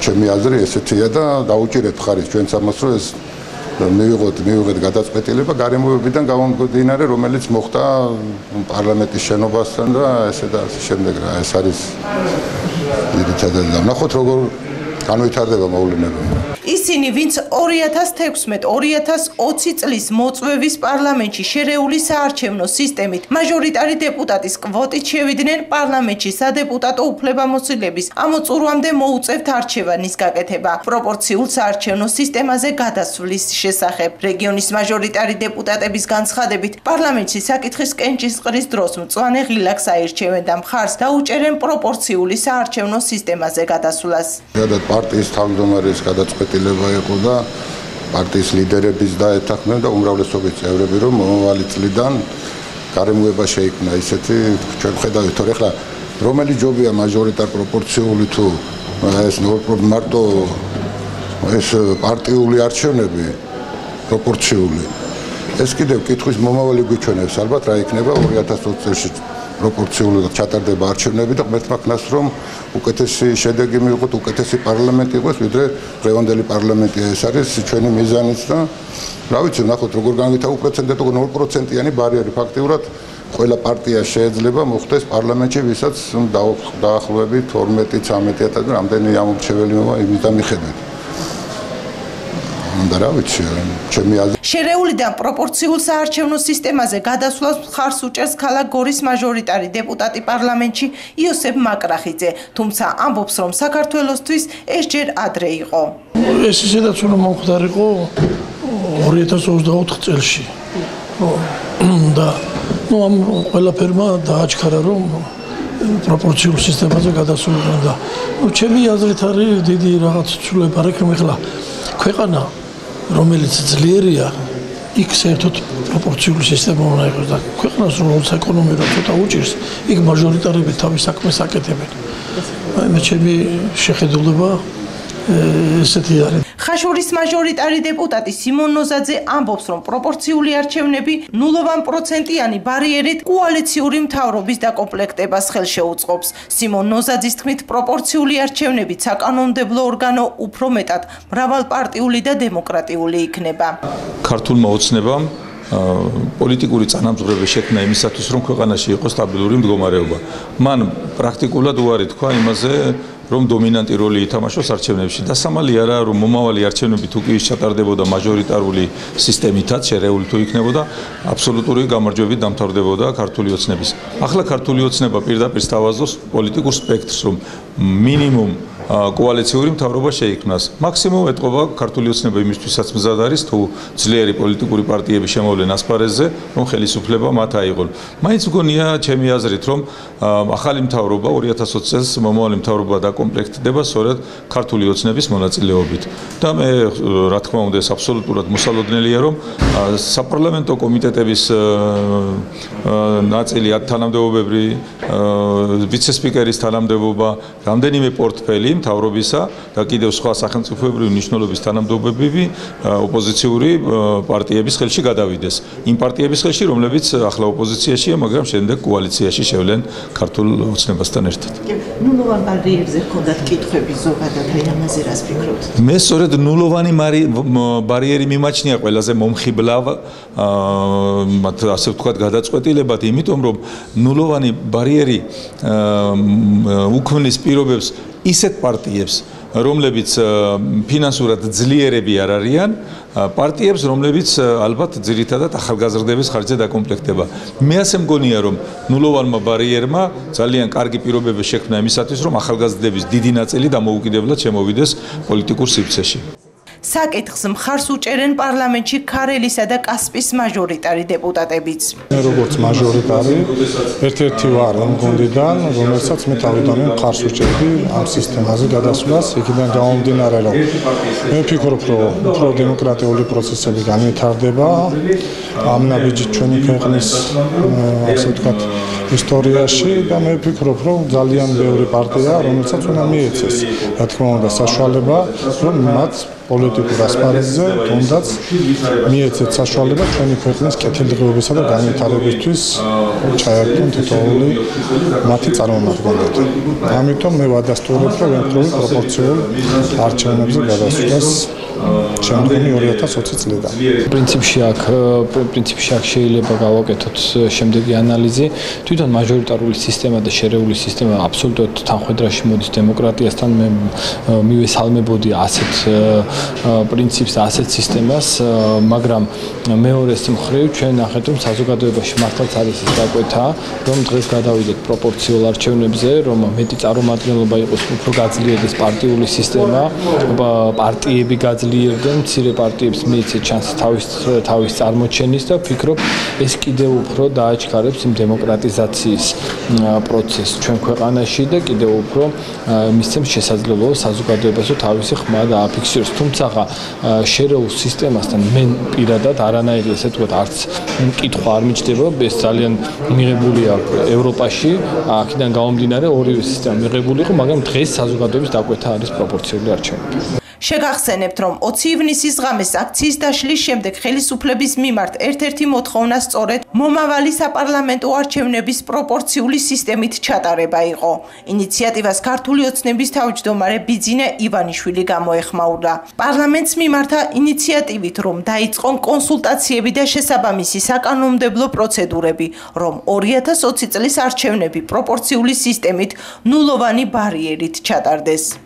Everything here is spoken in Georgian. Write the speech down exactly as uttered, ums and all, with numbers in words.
ჩემი აზრი ესეთია და დაუჭირეთ ხარის ჩვენც ამას რომ ეს მივიღოთ მივიღეთ გადაწყვეტილება გარემოებიდან გამომდინარე, რომელიც მოხდა პარლამენტის შენობასთან და ესე და ასე შემდეგ რა ეს არის ძირითადად და ნახოთ როგორ განვითარდება მოვლენები. ისინი, ვინც ორი ათას თექვსმეტ ორი ათას ოცი წლის მოწვევის პარლამენტში შერეული საარჩევნო სისტემით მაჟორიტარი დეპუტატის კვოტით შევიდნენ პარლამენტში სადეპუტატო უფლებამოსილების ამოწურვამდე მოუწევთ არჩევანის გაკეთება. პროპორციულ საარჩევნო სისტემაზე გადასვლის შესახებ რეგიონის მაჟორიტარი დეპუტატების განცხადებით პარლამენტში საკითხის კენჭისყრის დროს მწვანე ღილაკს აირჩევენ და მხარს დაუჭერენ პროპორციული საარჩევნო სისტემაზე გადასვლას. პარტიის თავმჯდომარის გადაწყვეტილება იყო და პარტიის ლიდერების დაეთანხმნენ და უმრავლესობის წევრები რომ მომავალი წლიდან გარემოება შეიქმნა ისეთი ჩვენ ხედავთ თორე ახლა რომელი ჯობია მაჟორიტარ პროპორციული თუ ეს მარტო ეს პარტიული არჩევნები პროპორციული ეს კიდევ კითხვის მომავალი გვიჩვენებს ალბათ რა იქნება ორი ათას ოცი წელს პროპორციულად ჩატარდება არჩევნები და ღმერთმა ქნას რომ უკეთესი შედეგი მივიღოთ, უკეთესი პარლამენტი იყოს, ვიდრე დღევანდელი პარლამენტია. ეს არის ჩვენი მიზანიც და რა ვიცი, ნახოთ როგორ განვითარდება უპრეცედენტო ნულ პროცენტიანი ბარიერი. ფაქტიურად ყველა პარტია შეიძლება მოხდეს პარლამენტში, ვისაც დაახლოებით ორმეტი ცამეტი ათასი რამდენი ამომრჩეველი მოვა იმის და მიხედვით. და რა ვიცი, ჩემი აზრით შერეულიდან პროპორციულ საარჩევნო სისტემაზე გადასვლას მხარს უჭერს ქალაქ გორის მაჟორიტარი დეპუტატი პარლამენტში იოსებ მაკრახიძე, თუმცა ამბობს, რომ საქართველოსთვის ეს ჯერ ადრე იყო. ეს ისედაც უნდა მომხდარიყო ორი ათას ოცდაოთხ წელში. და ნუ ამ ყველაფერმა დააჩქარა, რომ პროპორციულ სისტემაზე გადასულიყო და ნუ ჩემი აზრით არის დიდი რაღაც ცვლილება არ ექნება ახლა ქვეყანა რომელიც ძლიერია, იქ საერთოდ პროპორციული სისტემა უნდა იყოს და ქვეყანას როგორც ეკონომიკურად ცოტა უჭირს, იქ მაჟორიტარები თავის საქმეს აკეთებენ. მე ჩემი შეხედულება ესეთი არის. ხაშურის მაჟორიტარი დეპუტატი სიმონ ნოზაძე ამბობს, რომ პროპორციული არჩევნები ნულოვანი ბარიერით კოალიციური მთავრობის დაკომპლექტებას ხელშეუწყობს. სიმონ ნოზაძის თქმით, პროპორციული არჩევნებით საკანონმდებლო ორგანო უფრო მეტად მრავალპარტიული და დემოკრატიული იქნება. ქართულმა ოცნებამ პოლიტიკური წანამძღვრები შექმნა იმისათვის, რომ ქვეყანაში იყოს სტაბილური მდგომარეობა. მან პრაქტიკულად უარი თქვა იმაზე, რომ დომინანტი როლი ითამაშოს არჩევნებში. დასამალი არაა, რომ მომავალი არჩევნები თუ კი ჩატარდებოდა მაჟორიტარული სისტემითაც, შერეული თუ იქნებოდა, აბსოლუტური გამარჯვებით დამთავრდებოდა ქართული ოცნების. ახლა ქართული ოცნება პირდაპირ სთავაზობს პოლიტიკურ სპექტრს, რომ მინიმუმ კოალიციური მთავრობა შეიქმნას. მაქსიმუმ ეტყობა ქართული ოცნება იმისთვისაც მზად არის, თუ ძლიერი პოლიტიკური პარტიები შემოვლენ ასპარეზზე, რომ ხელისუფლება მათ აიღონ. მაინც მგონია ჩემი აზრით, რომ ახალი მთავრობა ორი ათას ოცი წელს მომავალი მთავრობა დაკომპლექტდება სწორედ ქართული ოცნების მონაწილეობით. და მე რა თქმა უნდა ეს აბსოლუტურად მოსალოდნელია, რომ საპარლამენტო კომიტეტების ნაწილი თანამდებობები, ვიცე-სპიკერის თანამდებობა, რამდენიმე პორტფელი მთავრობისა და კიდევ სხვა სახელმწიფოებრივი მნიშვნელობის თანამდებობები ოპოზიციური პარტიების ხელში გადავიდეს. იმ პარტიების ხელში, რომლებიც ახლა ოპოზიციაშია, მაგრამ შემდეგ კოალიციაში შევლენ ქართულ ოცნებასთან ერთად. ნულოვან ბარიერზე ჰქონდათ კითხვები ზოგადად, აი ამაზე რას ფიქრობთ? მე სწორედ ნულოვანი ბარიერი მიმაჩნია ყველაზე მომხიბლავ, ასე ვთქვათ, გადაწყვეტილებად, იმიტომ რომ ნულოვანი ბარიერი უქმნის პირობებს ისეთ პარტიებს, რომლებიც ფინანსურად ძლიერები არ არიან, პარტიებს, რომლებიც ალბათ ძირითადად ახალგაზრდების ხარჯზე დაკომპლექტდება. მე ასე მგონია, რომ ნულოვანმა ბარიერმა ძალიან კარგი პირობები შექმნა იმისათვის, რომ ახალგაზრდების დიდი ნაწილი დამოუკიდებლად შემოვიდეს პოლიტიკურ სივრცეში. საკითხს მხარს უჭერენ პარლამენტში ქარელისა და კასპის მაჟორიტარი დეპუტატებიც. მე როგორც მაჟორიტარი ერთ-ერთი ვარ ამ გუნდიდან, რომელსაც მე თავიდანვე მხარს ვუჭერდი ამ სისტემაზე გადასვლას, იქიდან გამომდინარე, რომ მე ვფიქრობ, რომ უფრო დემოკრატიული პროცესები განვითარდება ამ ნაბიჯით ჩვენი ქვეყნის ასე ვთქვათ ისტორიაში და მე ვფიქრობ, რომ ძალიან ბევრი პარტია, რომელსაც უნდა მიეცეს, რა თქმა უნდა, საშუალება, რომ მათ პოლიტიკურ ასპარეზზე, თუნდაც მიეცეთ საშუალება ჩვენი ქვეყნის კეთილდღეობისა და განვითარებისთვის ჩაერთონ თითოეული მათი წარმომადგენლები. ამიტომ მე ვადასტურებ, რომ ერთდროულად პროპორციულ არჩევნებზე გადასვლას შემდგომი ორი ათას ოცი წლიდან. პრინციპში აქ პრინციპში აქ შეიძლება გავაკეთოთ შემდეგი ანალიზი. თვითონ მაჟორიტარული სისტემა და შერეული სისტემა აბსოლუტურად თანხვედრაში მოდის დემოკრატიასთან. მე მივესალმებოდი ასეთ პრინციპს და ასეთ სისტემას, მაგრამ მეორეს მხრივ ჩვენ ნახეთ, რომ საზოგადოებაში მართლაც არის ის გაკვეთა, რომ დღეს გადავიდეთ პროპორციულ არჩევნებზე, რომ მეტი წარმომადგენლობა იყოს, უფრო გაძლიერდეს პარტიული სისტემა, პარტიები გაძლიერდნენ, მცირე პარტიებს მიეცეთ შანსი თავის თავის წარმოჩენის და ვფიქრობ, ეს კიდევ უფრო დააჩქარებს იმ დემოკრატიზაციის პროცესს ჩვენ ქვეყანაში და კიდევ უფრო მისცემს შესაძლებლობას საზოგადოებას თავისი ხმა დააფიქსიროს. თუმცა შერეულ სისტემასთან მე პირადად არანაირი ესე ვთქვათ არც კითხვა არ მიჩნდება, ეს ძალიან მიღებულია ევროპაში, აქედან გამომდინარე ორივე სისტემა მიღებული იყო, მაგრამ დღეს საზოგადოების დაკვეთა არის პროპორციული არჩევნები. შეგახსენებთ, რომ ოცი ივნისის ღამეს აქციის დაშლის შემდეგ ხელისუფლების მიმართ ერთ-ერთი მოთხოვნა სწორედ მომავალი საპარლამენტო არჩევნების პროპორციული სისტემით ჩატარება იყო. ინიციატივას ქართული ოცნების თავმჯდომარე ბიძინა ივანიშვილი გამოეხმაურა. პარლამენტს მიმართა ინიციატივით, რომ დაიწყონ კონსულტაციები და შესაბამისი საკანონმდებლო პროცედურები, რომ ორი ათას ოცი წლის არჩევნები პროპორციული სისტემით ნულოვანი ბარიერით ჩატარდეს.